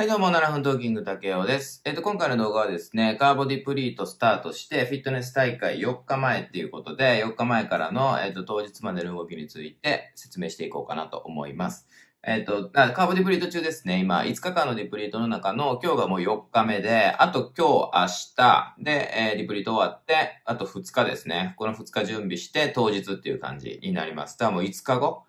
はい、どうも、7分トーキング竹雄です。今回の動画はですね、カーボディプリートスタートして、フィットネス大会4日前っていうことで、4日前からの、当日までの動きについて説明していこうかなと思います。カーボディプリート中ですね、今、5日間のディプリートの中の、今日がもう4日目で、あと今日、明日で、ディプリート終わって、あと2日ですね。この2日準備して、当日っていう感じになります。だからもう5日後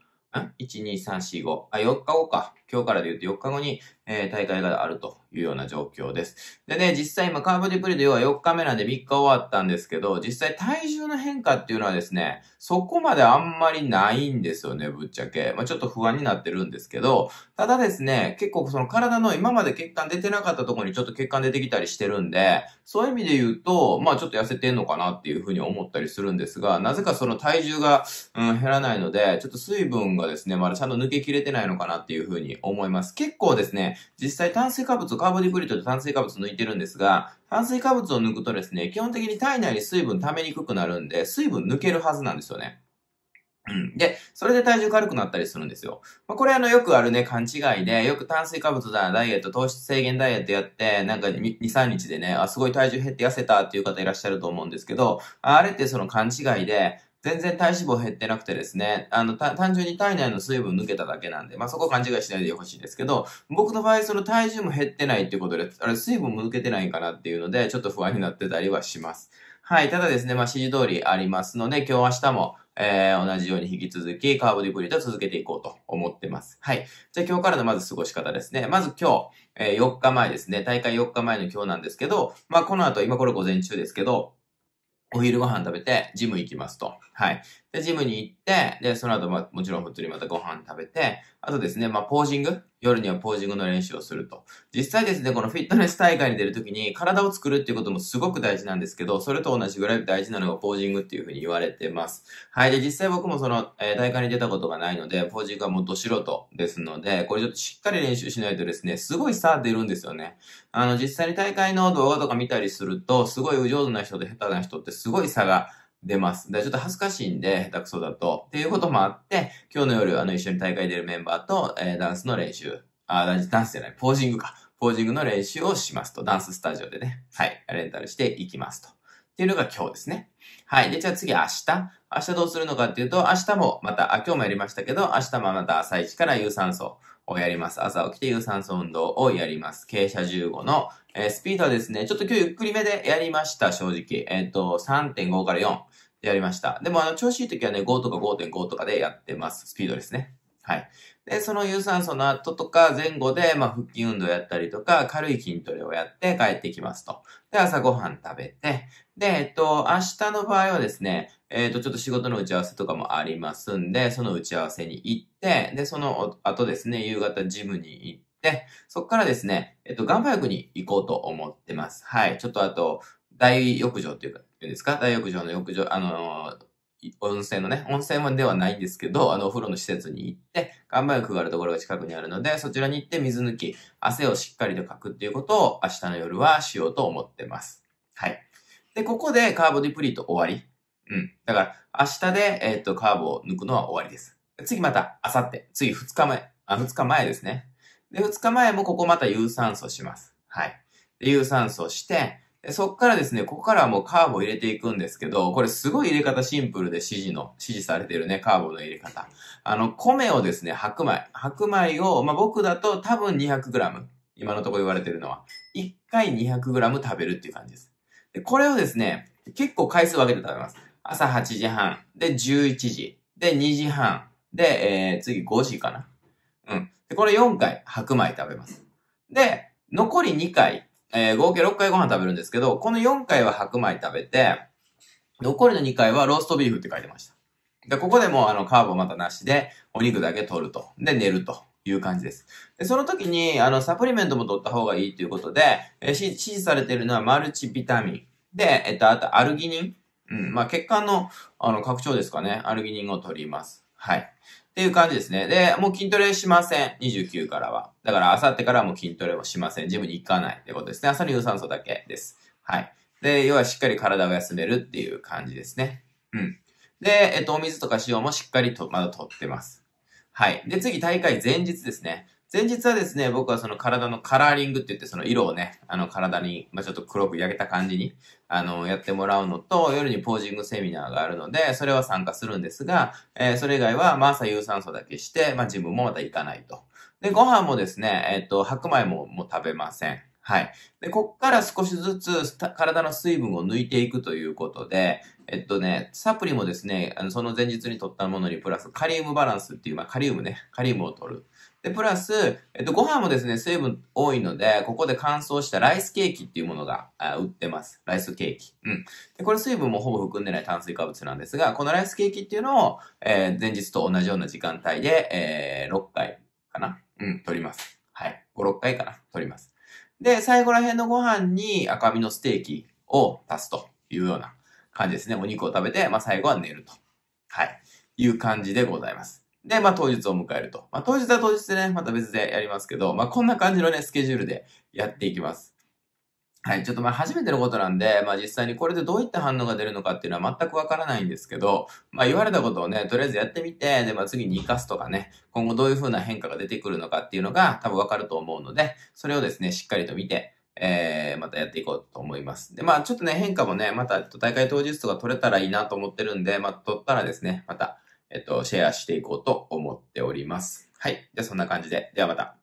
1、2、3、4、5。4日後か。今日からで言うと4日後に、大会があるというような状況です。でね、実際今カーボディプリート要は4日目なんで3日終わったんですけど、実際体重の変化っていうのはですね、そこまであんまりないんですよね、ぶっちゃけ。ちょっと不安になってるんですけど、ただですね、結構その体の今まで血管出てなかったところにちょっと血管出てきたりしてるんで、そういう意味で言うと、ちょっと痩せてんのかなっていうふうに思ったりするんですが、なぜかその体重が、減らないので、ちょっと水分がですね、まだちゃんと抜けきれてないのかなっていうふうに思います。結構ですね、実際炭水化物、カーボディプリートで炭水化物抜いてるんですが、炭水化物を抜くとですね、基本的に体内に水分溜めにくくなるんで、水分抜けるはずなんですよね。で、それで体重軽くなったりするんですよ。これよくあるね、勘違いで、よく炭水化物だ、ダイエット、糖質制限ダイエットやって、なんか2、3日でね、すごい体重減って痩せたっていう方いらっしゃると思うんですけど、あれってその勘違いで、全然体脂肪減ってなくてですね、単純に体内の水分抜けただけなんで、そこ勘違いしないでほしいですけど、僕の場合その体重も減ってないっていうことで、あれ水分も抜けてないかなっていうので、ちょっと不安になってたりはします。はい、ただですね、指示通りありますので、今日明日も、同じように引き続きカーボディプリートを続けていこうと思ってます。はい。じゃあ今日からのまず過ごし方ですね。まず今日、4日前ですね。大会4日前の今日なんですけど、この後、今これ午前中ですけど、お昼ご飯食べて、ジム行きますと。はい。で、ジムに行って、で、その後、もちろん普通にまたご飯食べて、あとですね、ポージング夜にはポージングの練習をすると。実際ですね、このフィットネス大会に出るときに体を作るっていうこともすごく大事なんですけど、それと同じぐらい大事なのがポージングっていうふうに言われてます。はい。で、実際僕もその、大会に出たことがないので、ポージングはもうど素人ですので、これちょっとしっかり練習しないとですね、すごい差出るんですよね。実際に大会の動画とか見たりすると、すごい上手な人と下手な人ってすごい差が出ます。で、ちょっと恥ずかしいんで、下手くそだと。っていうこともあって、今日の夜、一緒に大会出るメンバーと、ダンスの練習、ダンスじゃない、ポージングか。ポージングの練習をしますと。ダンススタジオでね。はい。レンタルしていきますと。っていうのが今日ですね。はい。で、じゃあ次明日。明日どうするのかっていうと、明日もまた、今日もやりましたけど、明日もまた朝一から有酸素をやります。朝起きて有酸素運動をやります。傾斜15の、スピードはですね、ちょっと今日ゆっくりめでやりました、正直。3.5 から4でやりました。でも調子いい時はね、5とか 5.5 とかでやってます。スピードですね。はい。で、その有酸素の後とか前後で、腹筋運動やったりとか、軽い筋トレをやって帰ってきますと。で、朝ごはん食べて、で、明日の場合はですね、ちょっと仕事の打ち合わせとかもありますんで、その打ち合わせに行って、で、その後ですね、夕方ジムに行って、そこからですね、岩盤浴に行こうと思ってます。はい。ちょっとあと、大浴場っていうか、いうんですか大浴場の浴場、温泉のね、温泉ではないんですけど、お風呂の施設に行って、岩盤浴があるところが近くにあるので、そちらに行って水抜き、汗をしっかりとかくっていうことを明日の夜はしようと思ってます。はい。で、ここでカーボディプリート終わり。だから、明日で、カーボを抜くのは終わりです。次また、明後日。次2日前。2日前ですね。で、2日前もここまた有酸素します。はい。で、有酸素して、そっからですね、ここからはもうカーボを入れていくんですけど、これすごい入れ方シンプルで指示されているね、カーボの入れ方。米をですね、白米を、僕だと多分 200g。今のところ言われているのは。1回 200g 食べるっていう感じです。で、これをですね、結構回数分けて食べます。朝8時半、で11時、で2時半、で、次5時かな。で、これ4回白米食べます。で、残り2回、合計6回ご飯食べるんですけど、この4回は白米食べて、残りの2回はローストビーフって書いてました。で、ここでもカーボまたなしで、お肉だけ取ると。で、寝るという感じです。で、その時に、サプリメントも取った方がいいということで、指示されているのはマルチビタミン。で、あと、アルギニン。血管の、拡張ですかね。アルギニンを取ります。はい。っていう感じですね。で、もう筋トレしません。29からは。だから、明後日からはもう筋トレもしません。ジムに行かないってことですね。朝の有酸素だけです。はい。で、要はしっかり体を休めるっていう感じですね。で、お水とか塩もしっかりと、まだ取ってます。はい。で、次、大会前日ですね。 前日はですね、僕はその体のカラーリングって言ってその色をね、体に、ちょっと黒く焼けた感じに、やってもらうのと、夜にポージングセミナーがあるので、それは参加するんですが、それ以外は、朝有酸素だけして、ジムもまた行かないと。で、ご飯もですね、白米ももう食べません。はい。で、こっから少しずつ体の水分を抜いていくということで、サプリもですね、その前日に取ったものにプラスカリウムバランスっていう、カリウムを取る。で、プラス、ご飯もですね、水分多いので、ここで乾燥したライスケーキっていうものが売ってます。ライスケーキ。うん。で、これ水分もほぼ含んでない炭水化物なんですが、このライスケーキっていうのを、前日と同じような時間帯で、6回かな取ります。はい。5、6回かな取ります。で、最後ら辺のご飯に赤身のステーキを足すというような感じですね。お肉を食べて、最後は寝ると。はい。いう感じでございます。で、当日を迎えると。当日は当日でね、また別でやりますけど、こんな感じのね、スケジュールでやっていきます。はい。ちょっと初めてのことなんで、実際にこれでどういった反応が出るのかっていうのは全くわからないんですけど、言われたことをね、とりあえずやってみて、で、次に活かすとかね、今後どういう風な変化が出てくるのかっていうのが多分わかると思うので、それをですね、しっかりと見て、またやっていこうと思います。で、ちょっとね、変化もね、また大会当日とか取れたらいいなと思ってるんで、取ったらですね、また、シェアしていこうと思っております。はい。じゃあそんな感じで。ではまた。